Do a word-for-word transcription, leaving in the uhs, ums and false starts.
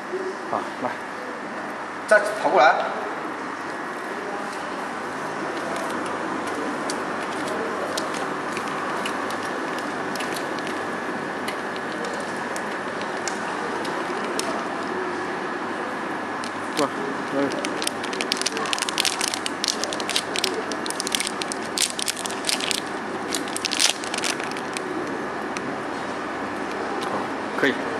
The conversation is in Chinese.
好，来， 再跑过来。 过来，可以。好，可以。